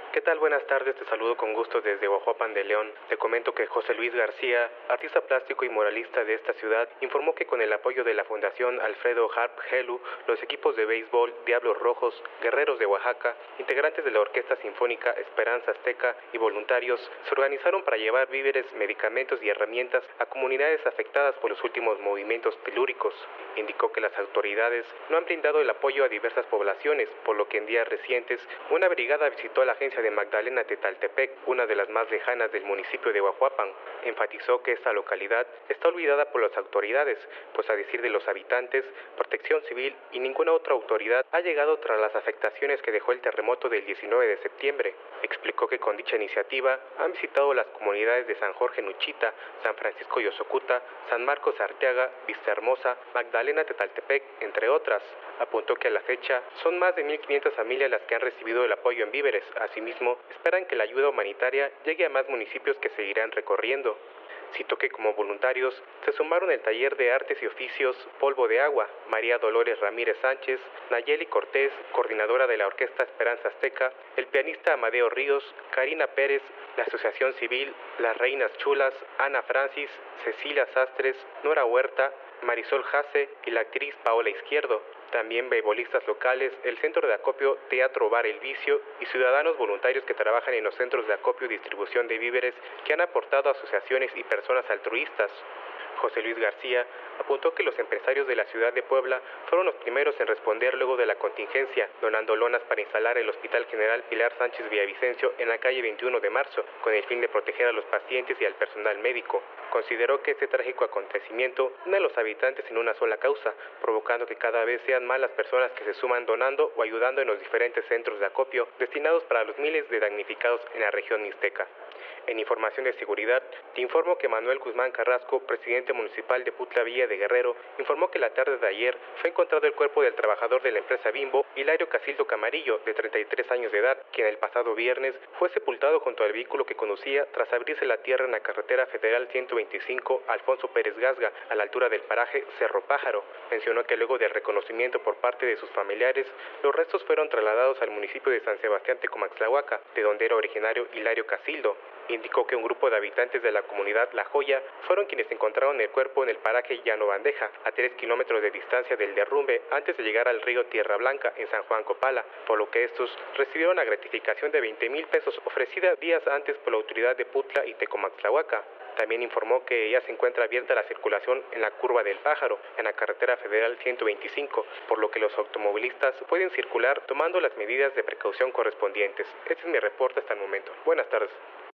¿Qué tal? Buenas tardes, te saludo con gusto desde Huajuapan de León. Te comento que José Luis García, artista plástico y muralista de esta ciudad, informó que con el apoyo de la Fundación Alfredo Harp Helu, los equipos de béisbol Diablos Rojos, Guerreros de Oaxaca, integrantes de la Orquesta Sinfónica Esperanza Azteca y voluntarios se organizaron para llevar víveres, medicamentos y herramientas a comunidades afectadas por los últimos movimientos telúricos. Indicó que las autoridades no han brindado el apoyo a diversas poblaciones, por lo que en días recientes una brigada visitó a la agencia de Magdalena Tetaltepec, una de las más lejanas del municipio de Huajuapan. Enfatizó que esta localidad está olvidada por las autoridades, pues a decir de los habitantes, Protección Civil y ninguna otra autoridad ha llegado tras las afectaciones que dejó el terremoto del 19 de septiembre. Explicó que con dicha iniciativa han visitado las comunidades de San Jorge Nuchita, San Francisco Yosocuta, San Marcos Arteaga, Vista Hermosa, Magdalena Tetaltepec, entre otras. Apuntó que a la fecha son más de 1.500 familias las que han recibido el apoyo en víveres. Asimismo, esperan que la ayuda humanitaria llegue a más municipios que seguirán recorriendo. Citó que como voluntarios se sumaron el taller de artes y oficios Polvo de Agua, María Dolores Ramírez Sánchez, Nayeli Cortés, coordinadora de la Orquesta Esperanza Azteca, el pianista Amadeo Ríos, Karina Pérez, la Asociación Civil, las Reinas Chulas, Ana Francis, Cecilia Sastres, Nora Huerta, Marisol Jase y la actriz Paola Izquierdo. También beisbolistas locales, el Centro de Acopio Teatro Bar El Vicio y ciudadanos voluntarios que trabajan en los centros de acopio y distribución de víveres que han aportado a asociaciones y personas altruistas. José Luis García apuntó que los empresarios de la ciudad de Puebla fueron los primeros en responder luego de la contingencia, donando lonas para instalar el Hospital General Pilar Sánchez Villavicencio en la calle 21 de marzo, con el fin de proteger a los pacientes y al personal médico. Consideró que este trágico acontecimiento une a los habitantes en una sola causa, provocando que cada vez sean más las personas que se suman donando o ayudando en los diferentes centros de acopio destinados para los miles de damnificados en la región mixteca. En información de seguridad, te informo que Manuel Guzmán Carrasco, presidente municipal de Putla Villa de Guerrero, informó que la tarde de ayer fue encontrado el cuerpo del trabajador de la empresa Bimbo, Hilario Casildo Camarillo, de 33 años de edad, quien el pasado viernes fue sepultado junto al vehículo que conducía tras abrirse la tierra en la carretera federal 125 Alfonso Pérez Gasga, a la altura del paraje Cerro Pájaro. Mencionó que luego del reconocimiento por parte de sus familiares, los restos fueron trasladados al municipio de San Sebastián Tecomaxtlahuaca, de donde era originario Hilario Casildo. Indicó que un grupo de habitantes de la comunidad La Joya fueron quienes encontraron el cuerpo en el paraje Llano Bandeja, a 3 kilómetros de distancia del derrumbe antes de llegar al río Tierra Blanca en San Juan Copala, por lo que estos recibieron la gratificación de 20,000 pesos ofrecida días antes por la autoridad de Putla y Tecomaxtlahuaca. También informó que ya se encuentra abierta la circulación en la curva del Pájaro, en la carretera federal 125, por lo que los automovilistas pueden circular tomando las medidas de precaución correspondientes. Este es mi reporte hasta el momento. Buenas tardes.